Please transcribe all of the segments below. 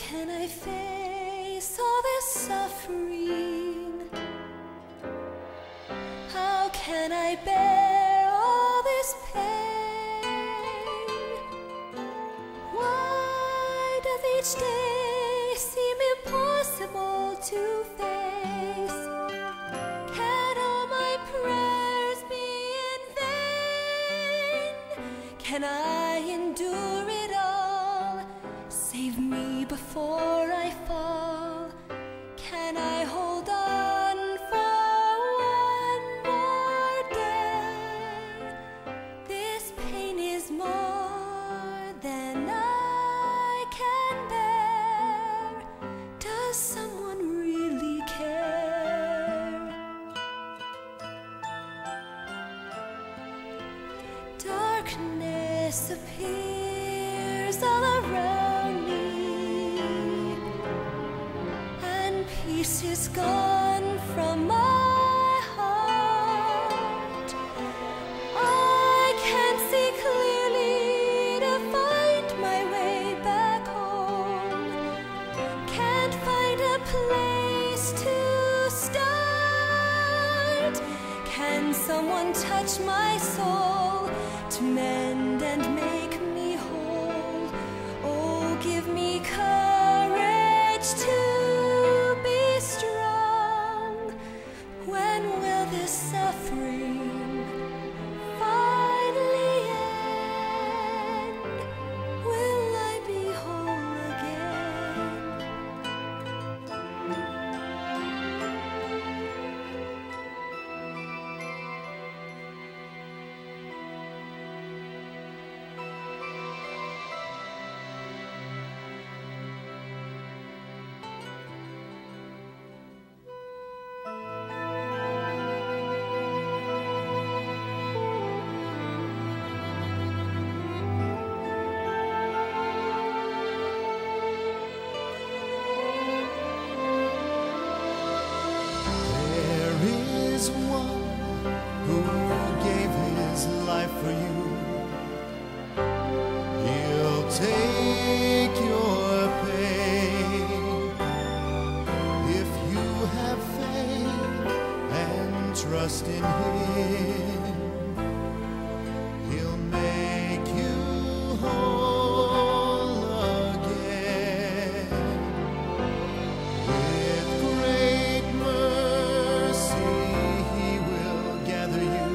can I face all this suffering? How can I bear all this pain? Why does each day seem impossible to face? Can all my prayers be in vain? Can I endure it all? Save me before I fall. Can I hold on for one more day? This pain is more than I can bear. Does someone really care? Darkness appears all around me, and peace is gone from my heart. I can't see clearly to find my way back home. Can't find a place to start. Can someone touch my soul to mend and make me whole? Oh, give me courage to be strong. When will this suffering finally end? Will I be whole again? There is one who gave his life for you. He'll take your pain. If you have faith and trust in him, he'll make you whole again. With great mercy he will gather you,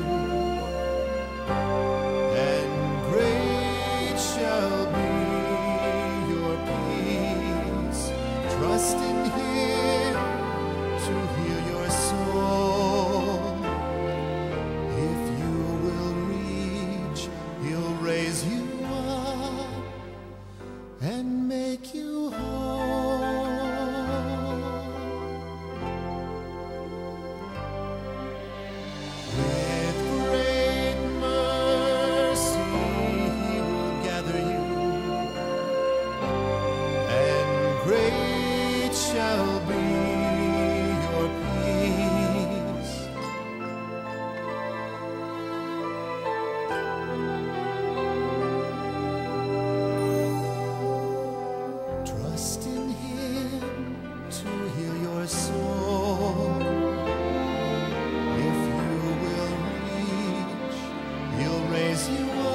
and great shall be your peace. Trust in him to heal your soul. If you will reach, he'll raise you up and make you whole. With great mercy he will gather you, and great shall be your peace. Trust in him to heal your soul. If you will reach, he'll raise you up